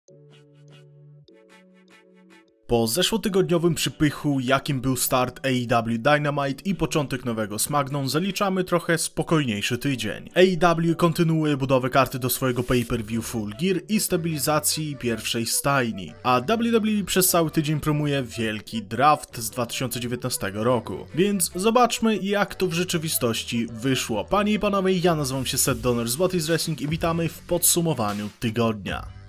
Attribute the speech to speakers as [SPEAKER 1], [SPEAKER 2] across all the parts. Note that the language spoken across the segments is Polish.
[SPEAKER 1] Po zeszłotygodniowym przypychu, jakim był start AEW Dynamite i początek nowego SmackDown, zaliczamy trochę spokojniejszy tydzień. AEW kontynuuje budowę karty do swojego pay-per-view Full Gear i stabilizacji pierwszej stajni, a WWE przez cały tydzień promuje wielki draft z 2019 roku. Więc zobaczmy, jak to w rzeczywistości wyszło. Panie i panowie, ja nazywam się Seth Donner z What is Wrestling i witamy w podsumowaniu tygodnia.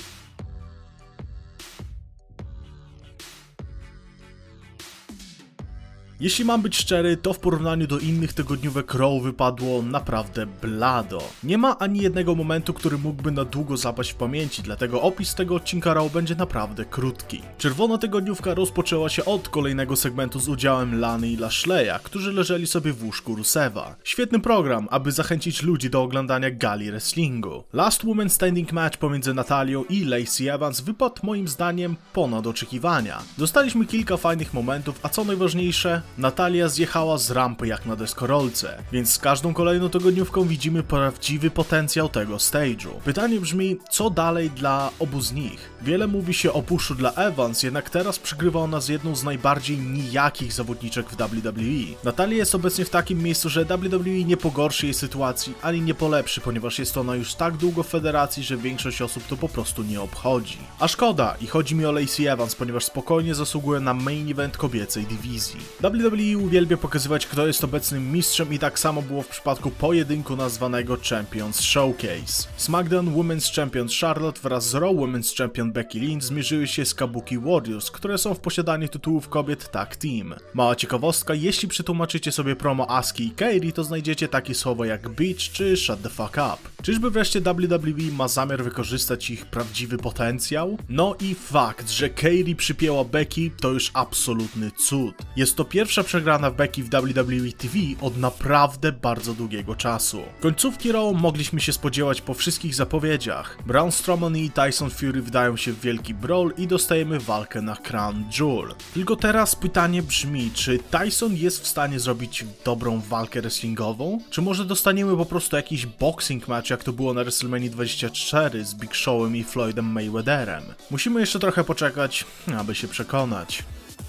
[SPEAKER 1] Jeśli mam być szczery, to w porównaniu do innych tygodniówek Raw wypadło naprawdę blado. Nie ma ani jednego momentu, który mógłby na długo zapaść w pamięci, dlatego opis tego odcinka Raw będzie naprawdę krótki. Czerwona tygodniówka rozpoczęła się od kolejnego segmentu z udziałem Lany i Lashley'a, którzy leżeli sobie w łóżku Rusewa. Świetny program, aby zachęcić ludzi do oglądania gali wrestlingu. Last Woman Standing Match pomiędzy Natalią i Lacey Evans wypadł moim zdaniem ponad oczekiwania. Dostaliśmy kilka fajnych momentów, a co najważniejsze, Natalia zjechała z rampy jak na deskorolce, więc z każdą kolejną tygodniówką widzimy prawdziwy potencjał tego stage'u. Pytanie brzmi, co dalej dla obu z nich? Wiele mówi się o puszu dla Evans, jednak teraz przygrywa ona z jedną z najbardziej nijakich zawodniczek w WWE. Natalia jest obecnie w takim miejscu, że WWE nie pogorszy jej sytuacji, ani nie polepszy, ponieważ jest ona już tak długo w federacji, że większość osób to po prostu nie obchodzi. A szkoda, i chodzi mi o Lacey Evans, ponieważ spokojnie zasługuje na main event kobiecej dywizji. WWE uwielbia pokazywać, kto jest obecnym mistrzem i tak samo było w przypadku pojedynku nazwanego Champions Showcase. SmackDown Women's Champion Charlotte wraz z Raw Women's Champion Becky Lynch zmierzyły się z Kabuki Warriors, które są w posiadaniu tytułów kobiet Tag Team. Mała ciekawostka, jeśli przetłumaczycie sobie promo Asuki i Kairi, to znajdziecie takie słowa jak bitch czy shut the fuck up. Czyżby wreszcie WWE ma zamiar wykorzystać ich prawdziwy potencjał? No i fakt, że Kairi przypięła Becky, to już absolutny cud. Jest to pierwsza przegrana w Becky w WWE TV od naprawdę bardzo długiego czasu. Końcówki Raw mogliśmy się spodziewać po wszystkich zapowiedziach. Braun Strowman i Tyson Fury wdają się w wielki brawl i dostajemy walkę na Crown Jewel. Tylko teraz pytanie brzmi, czy Tyson jest w stanie zrobić dobrą walkę wrestlingową? Czy może dostaniemy po prostu jakiś boxing match, jak to było na WrestleMania 24 z Big Showem i Floydem Mayweatherem? Musimy jeszcze trochę poczekać, aby się przekonać.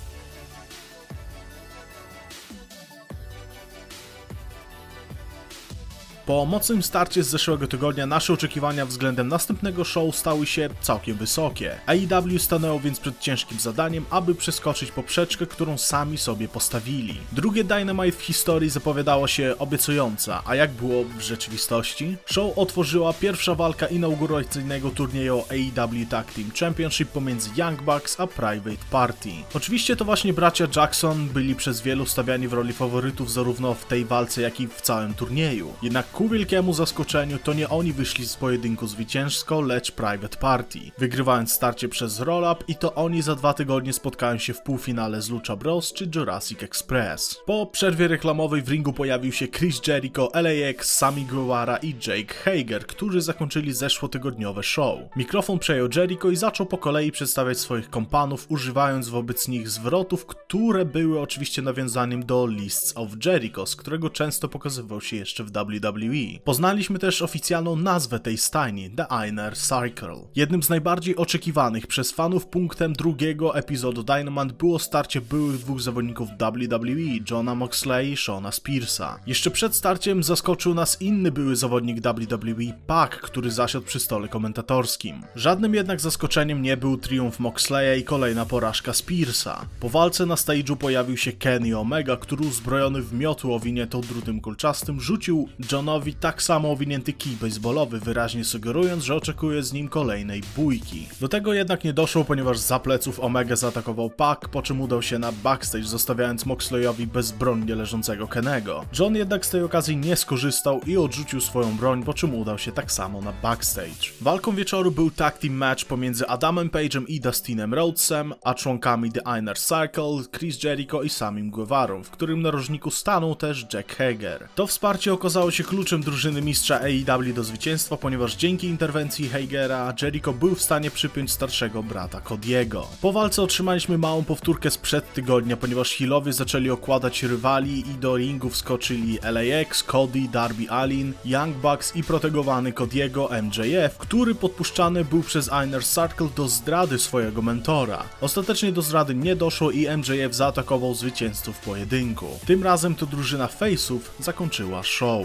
[SPEAKER 1] Po mocnym starcie z zeszłego tygodnia nasze oczekiwania względem następnego show stały się całkiem wysokie. AEW stanęło więc przed ciężkim zadaniem, aby przeskoczyć poprzeczkę, którą sami sobie postawili. Drugie Dynamite w historii zapowiadało się obiecująco, a jak było w rzeczywistości? Show otworzyła pierwsza walka inauguracyjnego turnieju AEW Tag Team Championship pomiędzy Young Bucks a Private Party. Oczywiście to właśnie bracia Jackson byli przez wielu stawiani w roli faworytów zarówno w tej walce, jak i w całym turnieju. Jednak ku wielkiemu zaskoczeniu to nie oni wyszli z pojedynku zwycięsko, lecz Private Party, wygrywając starcie przez roll-up i to oni za 2 tygodnie spotkają się w półfinale z Lucha Bros czy Jurassic Express. Po przerwie reklamowej w ringu pojawił się Chris Jericho, LAX, Sammy Guevara i Jake Hager, którzy zakończyli zeszłotygodniowe show. Mikrofon przejął Jericho i zaczął po kolei przedstawiać swoich kompanów, używając wobec nich zwrotów, które były oczywiście nawiązaniem do Lists of Jericho, z którego często pokazywał się jeszcze w WWE. Poznaliśmy też oficjalną nazwę tej stajni, The Inner Circle. Jednym z najbardziej oczekiwanych przez fanów punktem drugiego epizodu Dynamite było starcie byłych dwóch zawodników WWE, Johna Moxley i Shona Spearsa. Jeszcze przed starciem zaskoczył nas inny były zawodnik WWE, Pac, który zasiadł przy stole komentatorskim. Żadnym jednak zaskoczeniem nie był triumf Moxleya i kolejna porażka Spearsa. Po walce na stage'u pojawił się Kenny Omega, który uzbrojony w miotło owiniętą drutym kolczastym rzucił Johnowi tak samo owinięty kij baseballowy, wyraźnie sugerując, że oczekuje z nim kolejnej bójki. Do tego jednak nie doszło, ponieważ za pleców Omega zaatakował Pac, po czym udał się na backstage, zostawiając Moxleyowi bezbronnie leżącego Kennego. John jednak z tej okazji nie skorzystał i odrzucił swoją broń, po czym udał się tak samo na backstage. Walką wieczoru był tag team match pomiędzy Adamem Page'em i Dustinem Rhodesem, a członkami The Inner Circle, Chris Jericho i Samim Guevarą, w którym narożniku stanął też Jack Hager. To wsparcie okazało się kluczem kluczem drużyny mistrza AEW do zwycięstwa, ponieważ dzięki interwencji Hagera Jericho był w stanie przypiąć starszego brata Cody'ego. Po walce otrzymaliśmy małą powtórkę sprzed tygodnia, ponieważ healowie zaczęli okładać rywali i do ringu wskoczyli LAX, Cody, Darby Allin, Young Bucks i protegowany Cody'ego MJF, który podpuszczany był przez Inner Circle do zdrady swojego mentora. Ostatecznie do zdrady nie doszło i MJF zaatakował zwycięzców w pojedynku. Tym razem to drużyna face'ów zakończyła show.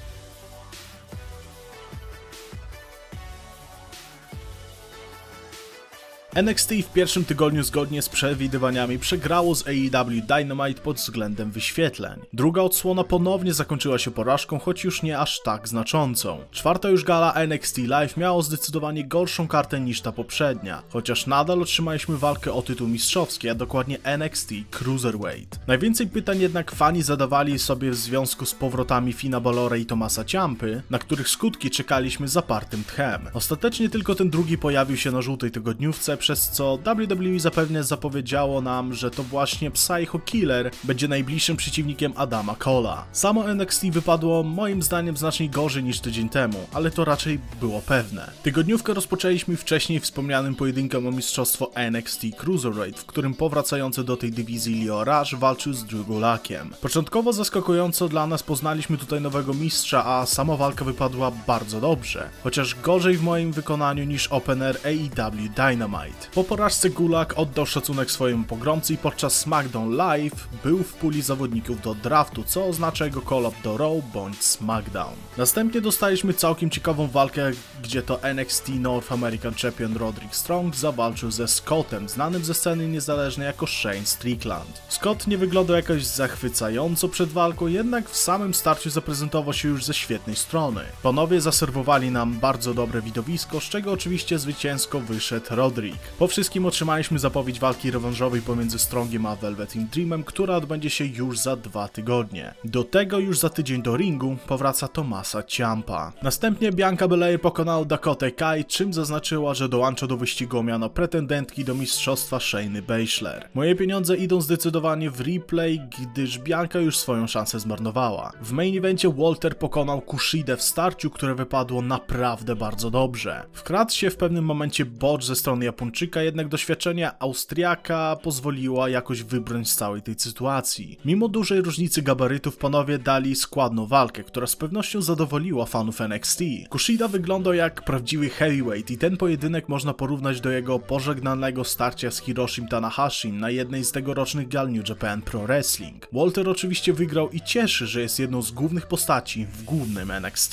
[SPEAKER 1] NXT w pierwszym tygodniu zgodnie z przewidywaniami przegrało z AEW Dynamite pod względem wyświetleń. Druga odsłona ponownie zakończyła się porażką, choć już nie aż tak znaczącą. Czwarta już gala NXT Live miała zdecydowanie gorszą kartę niż ta poprzednia, chociaż nadal otrzymaliśmy walkę o tytuł mistrzowski, a dokładnie NXT Cruiserweight. Najwięcej pytań jednak fani zadawali sobie w związku z powrotami Finna Balora i Tommasa Ciampy, na których skutki czekaliśmy zapartym tchem. Ostatecznie tylko ten drugi pojawił się na żółtej tygodniówce, przez co WWE zapewne zapowiedziało nam, że to właśnie Psycho Killer będzie najbliższym przeciwnikiem Adama Cole'a. Samo NXT wypadło moim zdaniem znacznie gorzej niż tydzień temu, ale to raczej było pewne. Tygodniówkę rozpoczęliśmy wcześniej wspomnianym pojedynkiem o mistrzostwo NXT Cruiserweight, w którym powracający do tej dywizji Lio Rush walczył z Drew Gulakiem. Początkowo zaskakująco dla nas poznaliśmy tutaj nowego mistrza, a sama walka wypadła bardzo dobrze, chociaż gorzej w moim wykonaniu niż opener AEW Dynamite. Po porażce Gulak oddał szacunek swojemu pogromcy i podczas SmackDown Live był w puli zawodników do draftu, co oznacza jego call-up do Raw bądź SmackDown. Następnie dostaliśmy całkiem ciekawą walkę, gdzie to NXT North American Champion Roderick Strong zawalczył ze Scottem, znanym ze sceny niezależnej jako Shane Strickland. Scott nie wyglądał jakoś zachwycająco przed walką, jednak w samym starciu zaprezentował się już ze świetnej strony. Panowie zaserwowali nam bardzo dobre widowisko, z czego oczywiście zwycięsko wyszedł Roderick. Po wszystkim otrzymaliśmy zapowiedź walki rewanżowej pomiędzy Strongiem a Velveteen Dreamem, która odbędzie się już za 2 tygodnie. Do tego już za tydzień do ringu powraca Tommasa Ciampa. Następnie Bianca Belair pokonała Dakotę Kai, czym zaznaczyła, że dołącza do wyścigu o miano pretendentki do mistrzostwa Shayny Baszler. Moje pieniądze idą zdecydowanie w replay, gdyż Bianca już swoją szansę zmarnowała. W main evencie Walter pokonał Kushidę w starciu, które wypadło naprawdę bardzo dobrze. Wkradł się w pewnym momencie botch ze strony Japończyka, jednak doświadczenie Austriaka pozwoliła jakoś wybrnąć z całej tej sytuacji. Mimo dużej różnicy gabarytów panowie dali składną walkę, która z pewnością zadowoliła fanów NXT. Kushida wyglądał jak prawdziwy heavyweight i ten pojedynek można porównać do jego pożegnanego starcia z Hiroshim Tanahashim na jednej z tegorocznych gal New Japan Pro Wrestling. Walter oczywiście wygrał i cieszy, że jest jedną z głównych postaci w głównym NXT.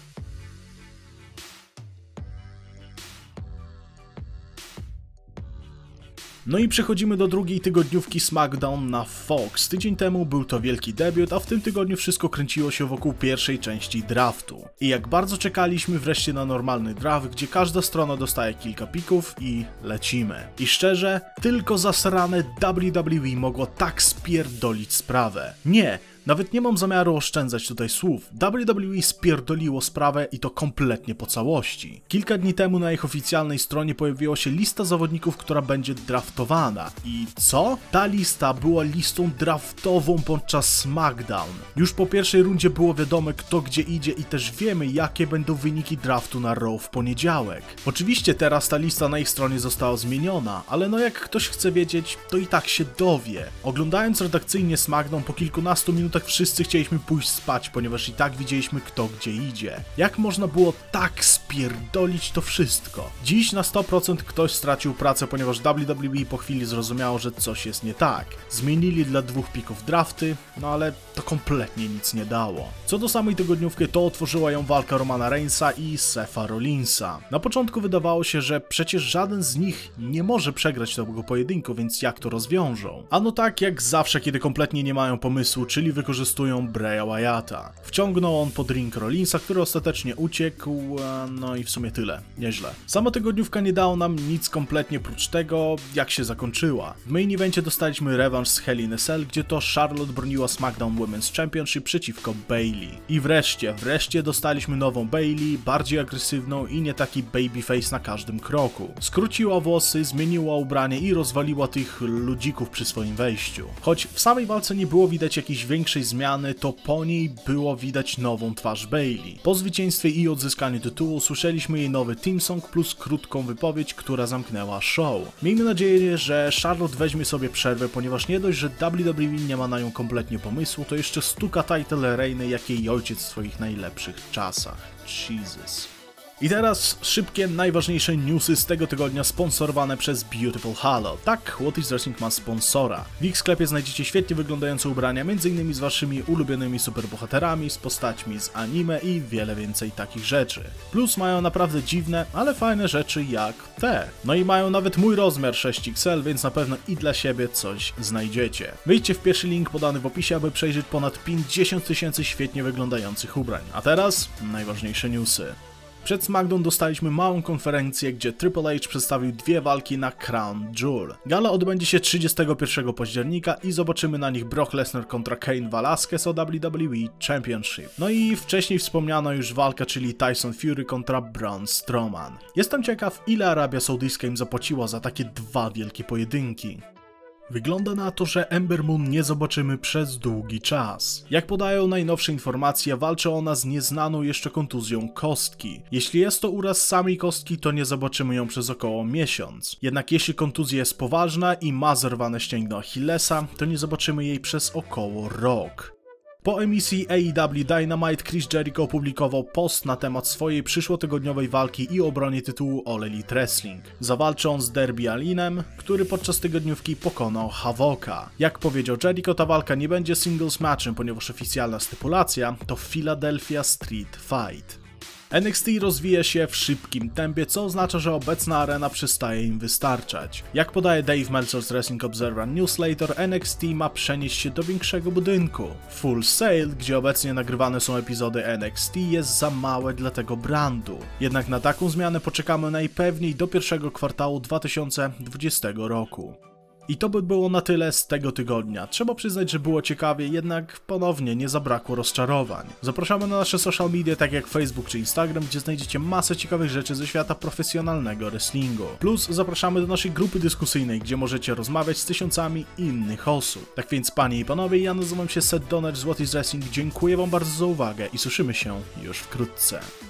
[SPEAKER 1] No i przechodzimy do drugiej tygodniówki SmackDown na Fox. Tydzień temu był to wielki debiut, a w tym tygodniu wszystko kręciło się wokół pierwszej części draftu. I jak bardzo czekaliśmy wreszcie na normalny draft, gdzie każda strona dostaje kilka pików i lecimy. I szczerze, tylko zasrane WWE mogło tak spierdolić sprawę. Nie! Nawet nie mam zamiaru oszczędzać tutaj słów. WWE spierdoliło sprawę i to kompletnie po całości. Kilka dni temu na ich oficjalnej stronie pojawiła się lista zawodników, która będzie draftowana. I co? Ta lista była listą draftową podczas SmackDown. Już po pierwszej rundzie było wiadomo, kto gdzie idzie i też wiemy, jakie będą wyniki draftu na Raw w poniedziałek. Oczywiście teraz ta lista na ich stronie została zmieniona, ale no jak ktoś chce wiedzieć, to i tak się dowie. Oglądając redakcyjnie SmackDown po kilkunastu minutach wszyscy chcieliśmy pójść spać, ponieważ i tak widzieliśmy, kto gdzie idzie. Jak można było tak spierdolić to wszystko? Dziś na 100% ktoś stracił pracę, ponieważ WWE po chwili zrozumiało, że coś jest nie tak. Zmienili dla 2 pików drafty, no ale to kompletnie nic nie dało. Co do samej tygodniówki, to otworzyła ją walka Romana Reignsa i Setha Rollinsa. Na początku wydawało się, że przecież żaden z nich nie może przegrać tego pojedynku, więc jak to rozwiążą? Ano tak jak zawsze, kiedy kompletnie nie mają pomysłu, czyli wykorzystują Braya Wyatta. Wciągnął on pod ring Rollinsa, który ostatecznie uciekł, no i w sumie tyle. Nieźle. Sama tygodniówka nie dała nam nic kompletnie prócz tego, jak się zakończyła. W main evencie dostaliśmy rewanż z Hell in a Cell, gdzie to Charlotte broniła SmackDown Women's Championship przeciwko Bayley. I wreszcie dostaliśmy nową Bayley, bardziej agresywną i nie taki babyface na każdym kroku. Skróciła włosy, zmieniła ubranie i rozwaliła tych ludzików przy swoim wejściu. Choć w samej walce nie było widać jakichś większych największej zmiany to po niej było widać nową twarz Bayley. Po zwycięstwie i odzyskaniu tytułu usłyszeliśmy jej nowy team song plus krótką wypowiedź, która zamknęła show. Miejmy nadzieję, że Charlotte weźmie sobie przerwę, ponieważ nie dość, że WWE nie ma na nią kompletnie pomysłu, to jeszcze stuka title Reigny jak jej ojciec w swoich najlepszych czasach. Jesus. I teraz szybkie, najważniejsze newsy z tego tygodnia sponsorowane przez Beautiful Halo. Tak, What is Wrestling ma sponsora. W ich sklepie znajdziecie świetnie wyglądające ubrania, m.in. z waszymi ulubionymi superbohaterami, z postaćmi z anime i wiele więcej takich rzeczy. Plus mają naprawdę dziwne, ale fajne rzeczy jak te. No i mają nawet mój rozmiar 6XL, więc na pewno i dla siebie coś znajdziecie. Wejdźcie w pierwszy link podany w opisie, aby przejrzeć ponad 50 000 świetnie wyglądających ubrań. A teraz najważniejsze newsy. Przed SmackDown dostaliśmy małą konferencję, gdzie Triple H przedstawił dwie walki na Crown Jewel. Gala odbędzie się 31 października i zobaczymy na nich Brock Lesnar kontra Cain Velasquez o WWE Championship. No i wcześniej wspomniano już walkę, czyli Tyson Fury kontra Braun Strowman. Jestem ciekaw, ile Arabia Saudyjska im zapłaciła za takie dwa wielkie pojedynki. Wygląda na to, że Ember Moon nie zobaczymy przez długi czas. Jak podają najnowsze informacje, walczy ona z nieznaną jeszcze kontuzją kostki. Jeśli jest to uraz samej kostki, to nie zobaczymy ją przez około miesiąc. Jednak jeśli kontuzja jest poważna i ma zerwane ścięgno Achillesa, to nie zobaczymy jej przez około rok. Po emisji AEW Dynamite Chris Jericho opublikował post na temat swojej przyszłotygodniowej walki i obrony tytułu All Elite Wrestling. Zawalczy on z Darby Allinem, który podczas tygodniówki pokonał Havoca. Jak powiedział Jericho, ta walka nie będzie singles matchem, ponieważ oficjalna stypulacja to Philadelphia Street Fight. NXT rozwija się w szybkim tempie, co oznacza, że obecna arena przestaje im wystarczać. Jak podaje Dave Meltzer z Wrestling Observer Newsletter, NXT ma przenieść się do większego budynku. Full Sail, gdzie obecnie nagrywane są epizody NXT, jest za małe dla tego brandu. Jednak na taką zmianę poczekamy najpewniej do pierwszego kwartału 2020 roku. I to by było na tyle z tego tygodnia. Trzeba przyznać, że było ciekawie, jednak ponownie nie zabrakło rozczarowań. Zapraszamy na nasze social media, tak jak Facebook czy Instagram, gdzie znajdziecie masę ciekawych rzeczy ze świata profesjonalnego wrestlingu. Plus zapraszamy do naszej grupy dyskusyjnej, gdzie możecie rozmawiać z tysiącami innych osób. Tak więc panie i panowie, ja nazywam się Seth Donner z What is Wrestling, dziękuję wam bardzo za uwagę i słyszymy się już wkrótce.